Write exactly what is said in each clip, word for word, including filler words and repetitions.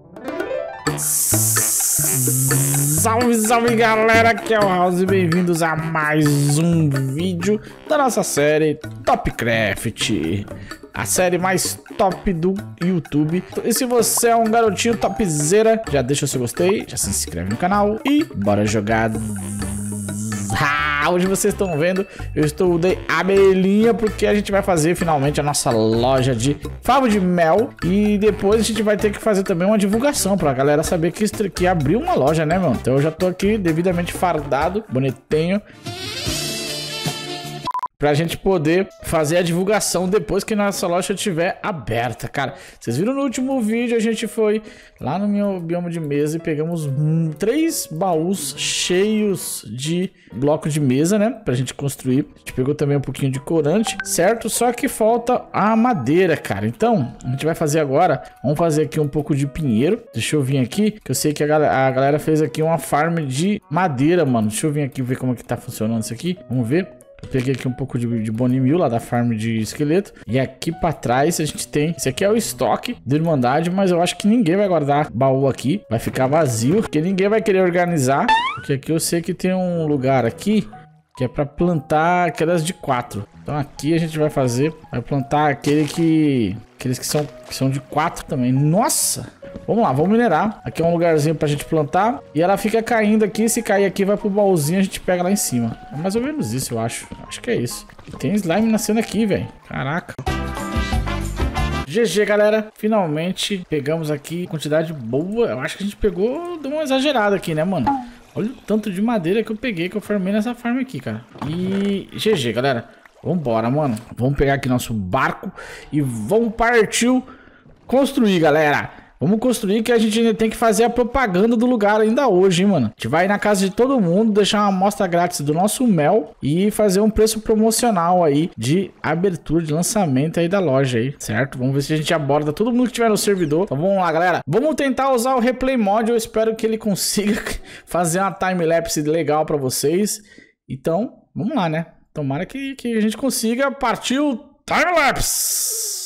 Salve, salve galera, aqui é o House e bem-vindos a mais um vídeo da nossa série Topcraft, a série mais top do YouTube. E se você é um garotinho topzera, já deixa o seu gostei, já se inscreve no canal e bora jogar. Ah, hoje vocês estão vendo, eu estou de abelhinha porque a gente vai fazer finalmente a nossa loja de favo de mel. E depois a gente vai ter que fazer também uma divulgação pra galera saber que, que abriu uma loja, né, meu? Então eu já tô aqui devidamente fardado, bonitinho, pra gente poder fazer a divulgação depois que nossa loja estiver aberta, cara. Vocês viram no último vídeo, a gente foi lá no meu bioma de mesa e pegamos hum, três baús cheios de bloco de mesa, né? Pra gente construir. A gente pegou também um pouquinho de corante, certo? Só que falta a madeira, cara. Então, a gente vai fazer agora, vamos fazer aqui um pouco de pinheiro. Deixa eu vir aqui, que eu sei que a galera, a galera fez aqui uma farm de madeira, mano. Deixa eu vir aqui ver como é que tá funcionando isso aqui. Vamos ver. Eu peguei aqui um pouco de, de Bone Meal lá da farm de esqueleto. E aqui pra trás a gente tem... Esse aqui é o estoque da Irmandade, mas eu acho que ninguém vai guardar baú aqui. Vai ficar vazio, porque ninguém vai querer organizar. Porque aqui eu sei que tem um lugar aqui que é pra plantar aquelas de quatro. Então aqui a gente vai fazer... Vai plantar aquele que... Aqueles que são, que são de quatro também. Nossa! Vamos lá, vamos minerar. Aqui é um lugarzinho pra gente plantar. E ela fica caindo aqui. Se cair aqui, vai pro baúzinho, a gente pega lá em cima. É mais ou menos isso, eu acho. Acho que é isso. E tem slime nascendo aqui, velho. Caraca. G G, galera. Finalmente pegamos aqui quantidade boa. Eu acho que a gente pegou... Deu uma exagerada aqui, né, mano? Olha o tanto de madeira que eu peguei, que eu farmei nessa farm aqui, cara. E... G G, galera. Vambora, mano. Vamos pegar aqui nosso barco e vamos partir construir, galera. Vamos construir, que a gente ainda tem que fazer a propaganda do lugar ainda hoje, hein, mano. A gente vai na casa de todo mundo, deixar uma amostra grátis do nosso mel e fazer um preço promocional aí de abertura, de lançamento aí da loja aí, certo? Vamos ver se a gente aborda todo mundo que tiver no servidor. Então vamos lá, galera. Vamos tentar usar o Replay Mod. Eu espero que ele consiga fazer uma time-lapse legal pra vocês. Então, vamos lá, né? Tomara que, que a gente consiga partir o time-lapse.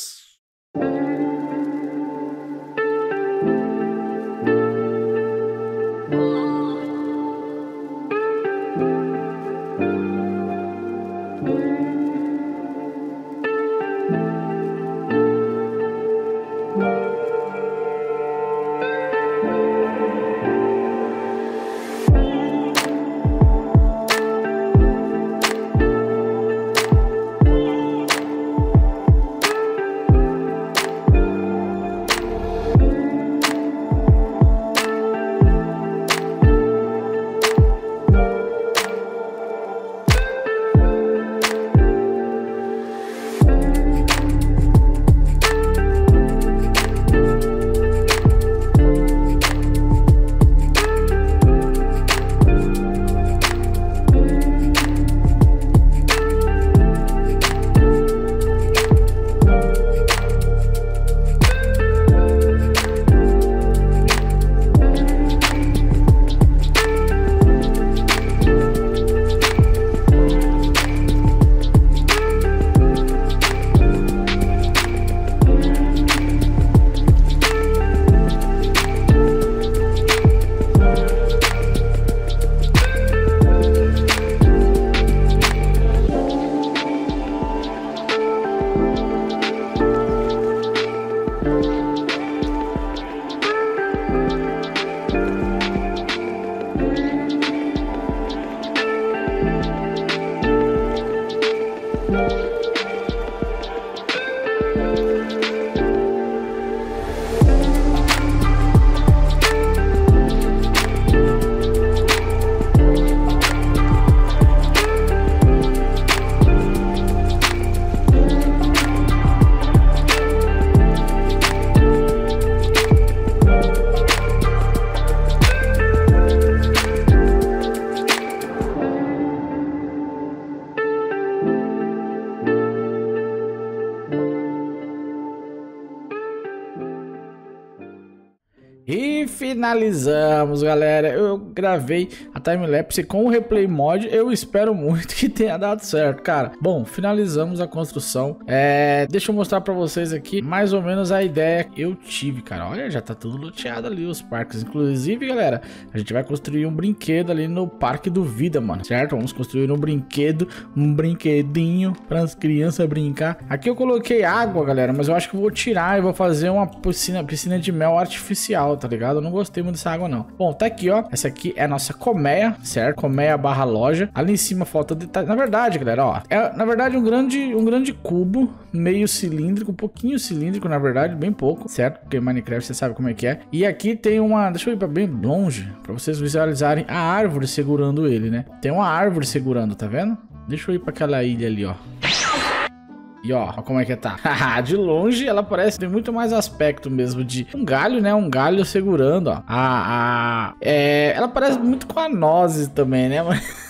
E finalizamos, galera. Eu gravei a timelapse com o replay mod, eu espero muito que tenha dado certo, cara. Bom, finalizamos a construção. É, deixa eu mostrar pra vocês aqui mais ou menos a ideia que eu tive, cara. Olha, já tá tudo loteado ali, os parques. Inclusive, galera, a gente vai construir um brinquedo ali no Parque do Vida, mano, certo? Vamos construir um brinquedo, um brinquedinho para as crianças brincar. Aqui eu coloquei água, galera, mas eu acho que eu vou tirar e vou fazer uma piscina, piscina de mel artificial, tá ligado? Eu não gostei muito dessa água, não. Bom, tá aqui, ó. Essa aqui é a nossa colmeia, certo? Colmeia barra loja. Ali em cima falta detalhe. Na verdade, galera, ó, é, na verdade, um grande, um grande cubo, meio cilíndrico, um pouquinho cilíndrico, na verdade, bem pouco, certo? Porque Minecraft você sabe como é que é. E aqui tem uma... Deixa eu ir pra bem longe, pra vocês visualizarem a árvore segurando ele, né? Tem uma árvore segurando, tá vendo? Deixa eu ir pra aquela ilha ali, ó. E ó, ó como é que tá. De longe ela parece ter muito mais aspecto mesmo de um galho, né? Um galho segurando, ó. A, a, é, ela parece muito com a nozes também, né?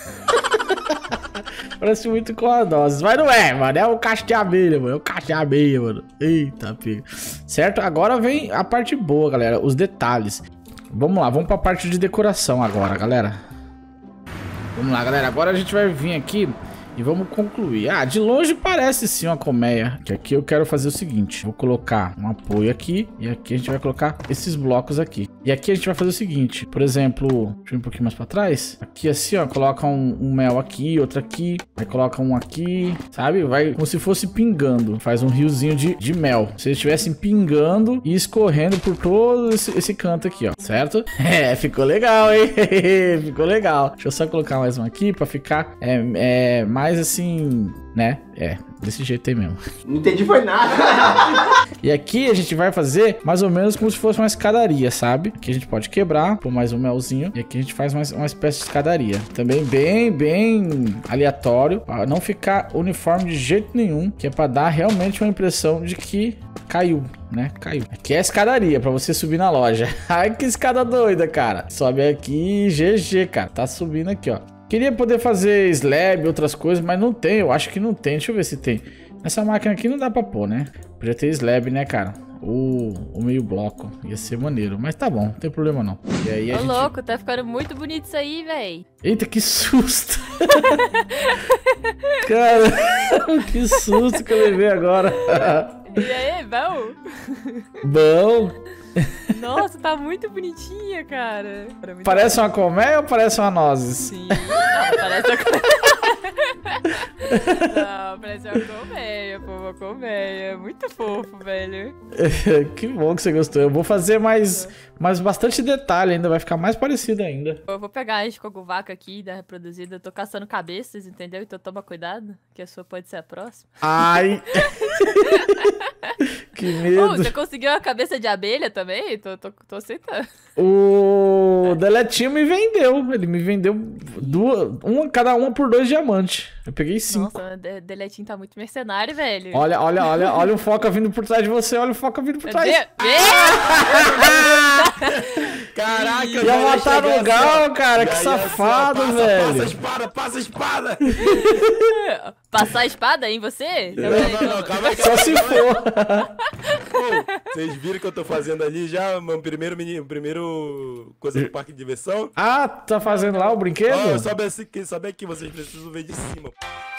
Parece muito com a nozes. Mas não é, mano. É o cacho de abelha, mano. É o cacho de abelha, mano. Eita, pega. Certo? Agora vem a parte boa, galera. Os detalhes. Vamos lá, vamos pra parte de decoração agora, galera. Vamos lá, galera. Agora a gente vai vir aqui e vamos concluir. Ah, de longe parece sim uma colmeia. Que aqui eu quero fazer o seguinte. Vou colocar um apoio aqui. E aqui a gente vai colocar esses blocos aqui. E aqui a gente vai fazer o seguinte. Por exemplo, deixa eu ir um pouquinho mais pra trás. Aqui assim, ó. Coloca um, um mel aqui, outro aqui. Aí coloca um aqui, sabe? Vai como se fosse pingando. Faz um riozinho de, de mel. Se eles estivessem pingando e escorrendo por todo esse, esse canto aqui, ó. Certo? É, ficou legal, hein? Ficou legal. Deixa eu só colocar mais um aqui pra ficar é, é, mais mais assim, né? É, desse jeito aí mesmo. Não entendi foi nada. E aqui a gente vai fazer mais ou menos como se fosse uma escadaria, sabe? Aqui a gente pode quebrar, pôr mais um melzinho. E aqui a gente faz mais uma espécie de escadaria. Também bem, bem aleatório. Pra não ficar uniforme de jeito nenhum. Que é pra dar realmente uma impressão de que caiu, né? Caiu. Aqui é a escadaria pra você subir na loja. Ai, que escada doida, cara. Sobe aqui, G G, cara. Tá subindo aqui, ó. Queria poder fazer slab, outras coisas, mas não tem. Eu acho que não tem. Deixa eu ver se tem. Essa máquina aqui não dá pra pôr, né? Podia ter slab, né, cara? O, o meio bloco. Ia ser maneiro. Mas tá bom, não tem problema não. E aí a Ô, gente... louco, tá ficando muito bonito isso aí, véi. Eita, que susto. Cara, que susto que eu levei agora. E aí, bom? Bom. Nossa, tá muito bonitinha, cara. Muito parece bom. Uma colmeia ou parece uma nozes? Sim. Não, parece uma colmeia. Não, parece uma colmeia, pô, uma colmeia. Muito fofo, velho. Que bom que você gostou. Eu vou fazer mais, mais bastante detalhe ainda, vai ficar mais parecido ainda. Eu vou pegar a escogovaca aqui da reproduzida. Eu tô caçando cabeças, entendeu? Então toma cuidado, que a sua pode ser a próxima. Ai! Que medo. Oh, você conseguiu a cabeça de abelha também? Tô, tô, tô aceitando. O Deletinho me vendeu. Ele me vendeu duas, uma, cada uma por dois diamantes. Eu peguei cinco. Nossa, o Deletinho tá muito mercenário, velho. Olha, olha, olha, olha o Foca vindo por trás de você. Olha o Foca vindo por trás. De... Caraca, ia matar no gal, cara. Que safado, passa, velho. Passa a espada, passa a espada. Passar a espada em você? Não, não, não, calma aí. Só se for. Pô, vocês viram o que eu tô fazendo ali já? Meu primeiro, menino, primeiro coisa do parque de diversão. Ah, tá fazendo lá o brinquedo? Ó, sobe aqui, sobe aqui, vocês precisam ver de cima.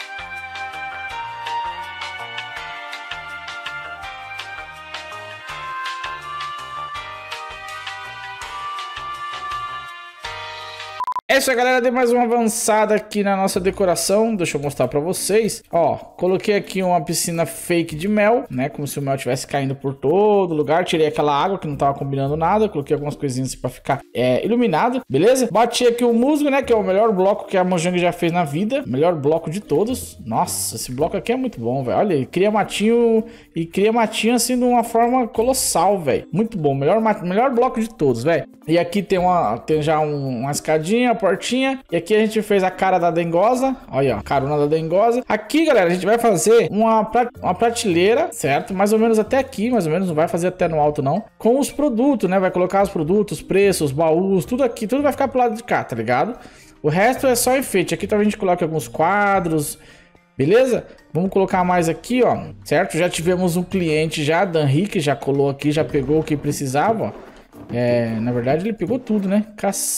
É isso aí, galera, dei mais uma avançada aqui na nossa decoração. Deixa eu mostrar pra vocês. Ó, coloquei aqui uma piscina fake de mel, né? Como se o mel estivesse caindo por todo lugar. Tirei aquela água que não tava combinando nada. Coloquei algumas coisinhas assim pra ficar é, iluminado, beleza? Bati aqui o musgo, né? Que é o melhor bloco que a Mojang já fez na vida. Melhor bloco de todos. Nossa, esse bloco aqui é muito bom, velho. Olha, ele cria matinho e cria matinho assim de uma forma colossal, velho. Muito bom. Melhor, melhor bloco de todos, velho. E aqui tem, uma, tem já um, uma escadinha, portinha. E aqui a gente fez a cara da dengosa. Olha, ó, carona da dengosa. Aqui, galera, a gente vai fazer uma, pra, uma prateleira, certo? Mais ou menos até aqui, mais ou menos. Não vai fazer até no alto, não. Com os produtos, né? Vai colocar os produtos, preços, baús, tudo aqui. Tudo vai ficar pro lado de cá, tá ligado? O resto é só enfeite. Aqui também a gente coloca alguns quadros, beleza? Vamos colocar mais aqui, ó, certo? Já tivemos um cliente já, Dan Henrique, já colou aqui, já pegou o que precisava, ó. É, na verdade ele pegou tudo, né? Cação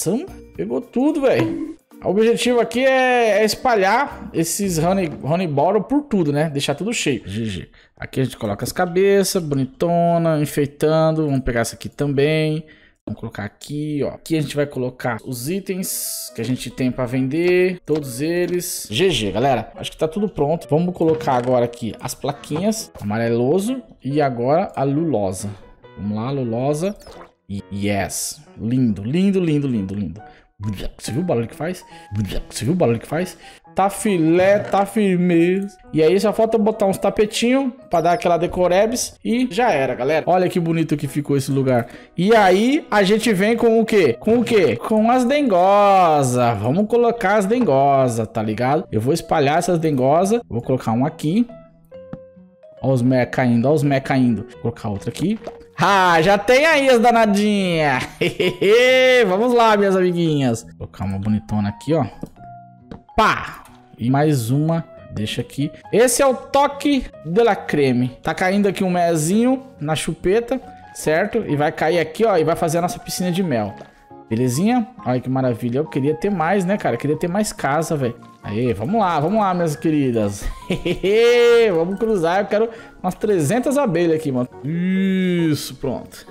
Pegou tudo, velho. O objetivo aqui é, é espalhar esses honey, honey bottle por tudo, né? Deixar tudo cheio. G G. Aqui a gente coloca as cabeças, bonitona, enfeitando. Vamos pegar essa aqui também. Vamos colocar aqui, ó. Aqui a gente vai colocar os itens que a gente tem pra vender. Todos eles. G G, galera. Acho que tá tudo pronto. Vamos colocar agora aqui as plaquinhas. Amareloso. E agora a lulosa. Vamos lá, lulosa. Yes. Lindo, lindo, lindo, lindo, lindo. Você viu o barulho que faz? Você viu o barulho que faz? Tá filé, tá firmeza. E aí só falta botar uns tapetinhos pra dar aquela decorebs e já era, galera. Olha que bonito que ficou esse lugar. E aí a gente vem com o quê? Com o quê? Com as dengosas. Vamos colocar as dengosas, tá ligado? Eu vou espalhar essas dengosas. Vou colocar um aqui. Olha os mé caindo, olha os mé caindo. Vou colocar outra aqui. Ah, já tem aí as danadinhas. Vamos lá, minhas amiguinhas. Vou colocar uma bonitona aqui, ó. Pá! E mais uma. Deixa aqui. Esse é o toque de la creme. Tá caindo aqui um mezinho na chupeta, certo? E vai cair aqui, ó. E vai fazer a nossa piscina de mel. Belezinha? Olha que maravilha. Eu queria ter mais, né, cara? Eu queria ter mais casa, velho. Aí, vamos lá, vamos lá, minhas queridas. Vamos cruzar. Eu quero umas trezentas abelhas aqui, mano. Isso, pronto.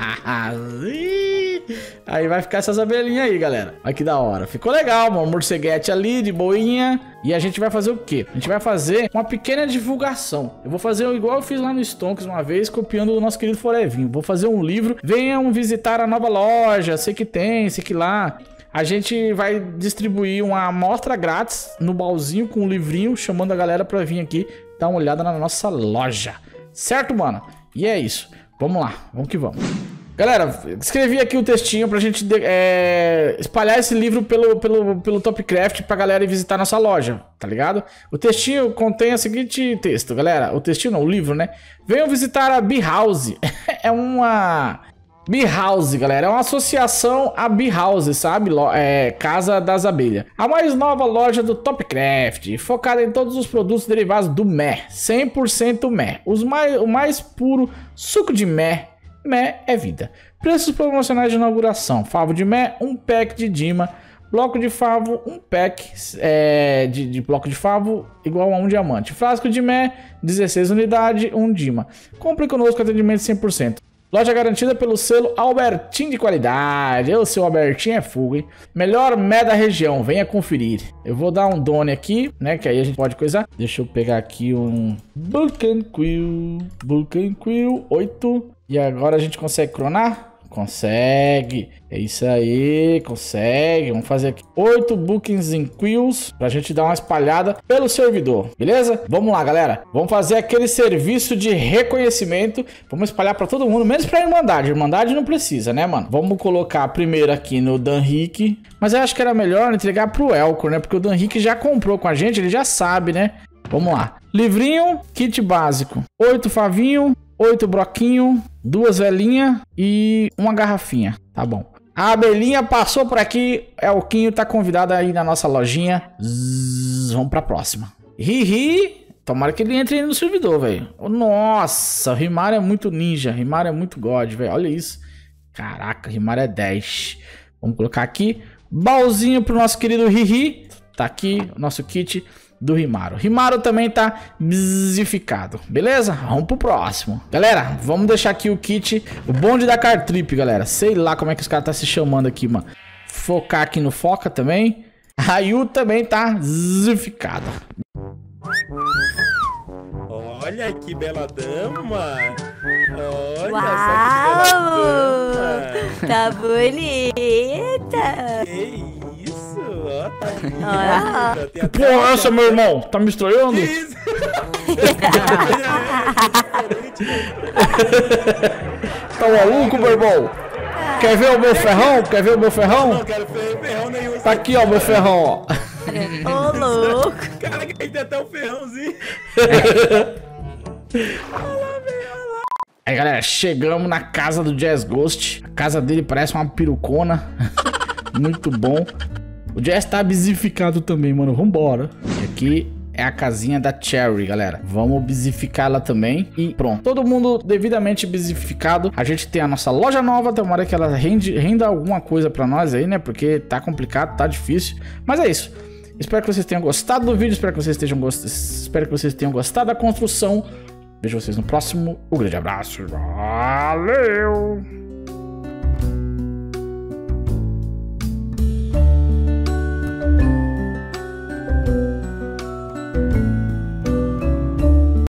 Aí vai ficar essas abelhinhas aí, galera. Olha que da hora. Ficou legal, mano. Morceguete ali, de boinha. E a gente vai fazer o quê? A gente vai fazer uma pequena divulgação. Eu vou fazer igual eu fiz lá no Stonks uma vez, copiando o nosso querido Forevinho. Vou fazer um livro. Venham visitar a nova loja. Sei que tem, sei que lá. A gente vai distribuir uma amostra grátis no baúzinho com um livrinho, chamando a galera pra vir aqui dar uma olhada na nossa loja. Certo, mano? E é isso. Vamos lá, vamos que vamos. Galera, escrevi aqui o textinho pra gente é, espalhar esse livro pelo, pelo, pelo Topcraft pra galera ir visitar nossa loja, tá ligado? O textinho contém o seguinte texto, galera. O textinho não, o livro, né? Venham visitar a Bee House. É uma... Bee House, galera, é uma associação a Bee House, sabe? É, Casa das Abelhas. A mais nova loja do Topcraft, focada em todos os produtos derivados do mé, cem por cento mé. Os mais, o mais puro suco de mé. Mé é vida. Preços promocionais de inauguração. Favo de mé, um pack de Dima. Bloco de favo, um pack é, de, de bloco de favo igual a um diamante. Frasco de mé, dezesseis unidades, um Dima. Compre conosco atendimento cem por cento. Loja garantida pelo selo Albertinho de qualidade. Eu, seu Albertinho é fuga, hein? Melhor mé da região, venha conferir. Eu vou dar um done aqui, né? Que aí a gente pode coisar. Deixa eu pegar aqui um Vulcan Quill. Vulcan Quill oito. E agora a gente consegue cronar? Consegue. É isso aí, consegue. Vamos fazer aqui oito bookings em Quills pra gente dar uma espalhada pelo servidor, beleza? Vamos lá, galera. Vamos fazer aquele serviço de reconhecimento. Vamos espalhar pra todo mundo, menos pra Irmandade. Irmandade não precisa, né, mano? Vamos colocar primeiro aqui no Danrique. Mas eu acho que era melhor entregar pro Elcor, né? Porque o Danrique já comprou com a gente, ele já sabe, né? Vamos lá. Livrinho, kit básico. Oito favinho, oito broquinho, duas velinhas e uma garrafinha. Tá bom. A abelhinha passou por aqui. Elquinho tá convidado aí na nossa lojinha. Zzz, vamos pra próxima. Hihi. Tomara que ele entre aí no servidor, velho. Nossa, Rimar é muito ninja. Rimar é muito god, velho. Olha isso. Caraca, Rimar é dez. Vamos colocar aqui. Baúzinho pro nosso querido Hihi. Tá aqui o nosso kit do Rimaro. Rimaro também tá bzificado, beleza? Vamos pro próximo. Galera, vamos deixar aqui o kit, o bonde da Cartrip, galera. Sei lá como é que os caras tá se chamando aqui, mano. Focar aqui no Foca também. A Yu também tá bzificada. Olha que bela dama. Olha Uau, só que bela dama. tá bonita. Que isso, ó, tá linda. Ah. Tem Pô, até- essa, meu irmão, tá me estranhando? Isso. Tá maluco, meu irmão? Quer ver o meu ferrão? Quer ver o meu ferrão? Não quero fer- ferrão nenhum. Tá aqui, ó, meu ferrão, ó. Ô, louco. Cara, que tem até um ferrãozinho. Aí, galera, chegamos na casa do Jazz Ghost. A casa dele parece uma perucona. Muito bom. O Jazz tá bisificado também, mano. Vambora. E aqui é a casinha da Cherry, galera. Vamos bisificar ela também e pronto. Todo mundo devidamente bisificado. A gente tem a nossa loja nova, tomara que ela rende, renda alguma coisa pra nós aí, né? Porque tá complicado, tá difícil. Mas é isso. Espero que vocês tenham gostado do vídeo, espero que vocês estejam gost... espero que vocês tenham gostado da construção. Vejo vocês no próximo. Um grande abraço. Valeu!